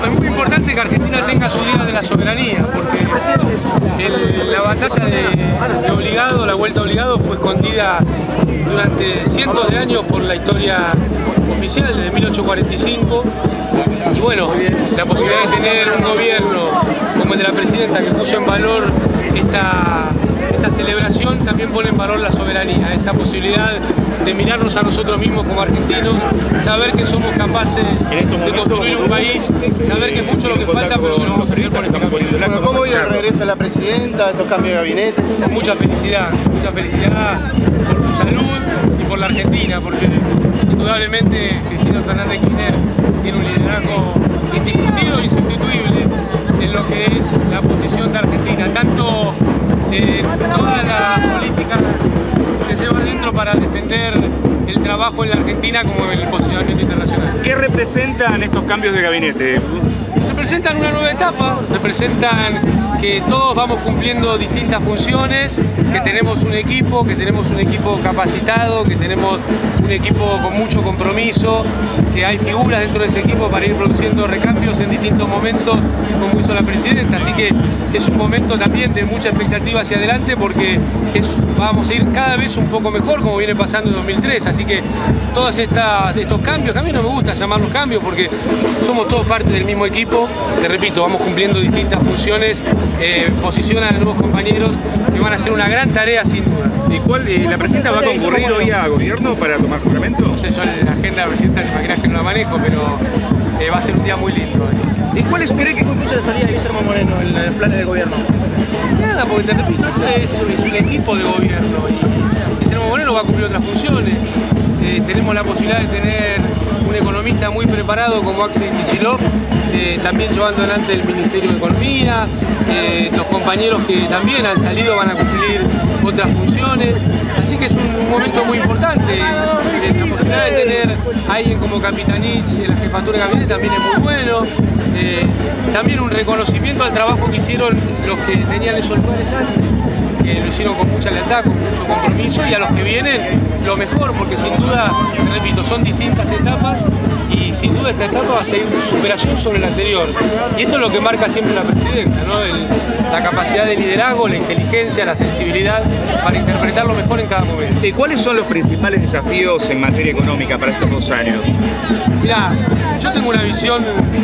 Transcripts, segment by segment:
es muy importante que Argentina tenga su Día de la Soberanía, porque la batalla de Obligado, la vuelta a Obligado, fue escondida durante cientos de años por la historia oficial desde 1845. Y bueno, la posibilidad de tener un gobierno como el de la presidenta que puso en valor esta celebración también pone en valor la soberanía, esa posibilidad de mirarnos a nosotros mismos como argentinos, saber que somos capaces de construir un país, saber que es mucho lo que falta, pero que lo vamos a hacer políticamente. Bueno, ¿cómo vio el regreso de la presidenta, estos cambios de gabinete? Con mucha felicidad por su salud y por la Argentina, porque indudablemente Cristina Fernández de Kirchner tiene un liderazgo indiscutido e insustituible en lo que es la posición de Argentina, tanto en todas las políticas que lleva adentro para defender el trabajo en la Argentina como en el posicionamiento internacional. ¿Qué representan estos cambios de gabinete? Representan una nueva etapa, representan que todos vamos cumpliendo distintas funciones, que tenemos un equipo capacitado, que tenemos un equipo con mucho compromiso, que hay figuras dentro de ese equipo para ir produciendo recambios en distintos momentos, como hizo la presidenta. Así que es un momento también de mucha expectativa hacia adelante, porque vamos a ir cada vez un poco mejor, como viene pasando en 2003. Así que todos estos cambios, que a mí no me gusta llamarlos cambios, porque somos todos parte del mismo equipo, te repito, vamos cumpliendo distintas funciones, posicionan a nuevos compañeros que van a hacer una gran tarea sin duda. ¿Y la presidenta va a concurrir hoy a gobierno para tomar juramento? No sé, yo la agenda de la presidenta te imaginas que no la manejo, pero va a ser un día muy lindo. ¿Y cuáles cree que concluye la salida de Guillermo Moreno en los planes de gobierno? Nada, porque te repito, esto es un equipo de gobierno y Guillermo Moreno va a cumplir otras funciones. Tenemos la posibilidad de tener un economista muy preparado como Axel Kicillof, también llevando adelante el Ministerio de Economía, los compañeros que también han salido van a cumplir otras funciones, así que es un momento muy importante. La posibilidad de tener a alguien como Capitanich en la jefatura de gabinete también es muy bueno. También un reconocimiento al trabajo que hicieron los que tenían esos lugares antes, que lo hicieron con mucha lealtad, con mucho compromiso, y a los que vienen lo mejor, porque sin duda, repito, son distintas etapas y sin duda esta etapa va a ser superación sobre la anterior. Y esto es lo que marca siempre la presidenta, ¿no? La capacidad de liderazgo, la inteligencia, la sensibilidad para interpretar lo mejor en cada momento. ¿Y cuáles son los principales desafíos en materia económica para estos 2 años? Mirá, yo tengo una visión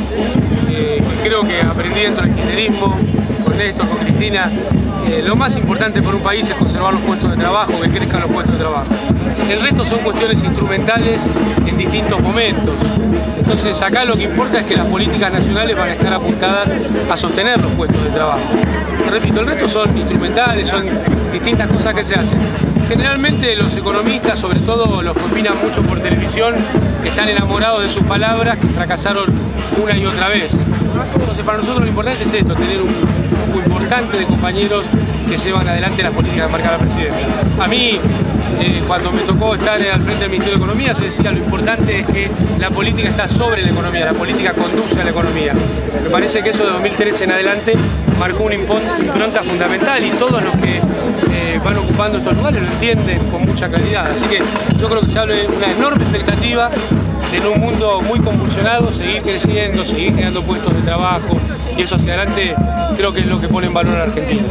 que creo que aprendí dentro del kirchnerismo, con Néstor, con Cristina. Lo más importante para un país es conservar los puestos de trabajo, que crezcan los puestos de trabajo. El resto son cuestiones instrumentales en distintos momentos. Entonces acá lo que importa es que las políticas nacionales van a estar apuntadas a sostener los puestos de trabajo. Repito, el resto son instrumentales, son distintas cosas que se hacen. Generalmente los economistas, sobre todo los que opinan mucho por televisión, están enamorados de sus palabras que fracasaron una y otra vez. Entonces para nosotros lo importante es esto, tener un grupo importante de compañeros que llevan adelante las políticas que marca la presidenta. A mí, cuando me tocó estar al frente del Ministerio de Economía, yo decía lo importante es que la política está sobre la economía, la política conduce a la economía. Me parece que eso de 2013 en adelante marcó una impronta fundamental y todos los que van ocupando estos lugares lo entienden con mucha claridad. Así que yo creo que se habla de una enorme expectativa en un mundo muy convulsionado, seguir creciendo, seguir generando puestos de trabajo, y eso hacia adelante creo que es lo que pone en valor a Argentina.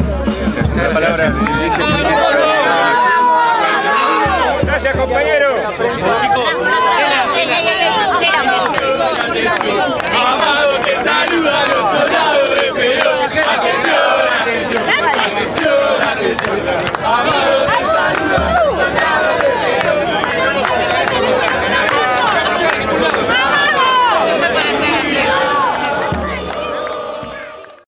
Gracias, compañero. Amado, te saluda los soldados de Perón. Atención, atención, atención, atención.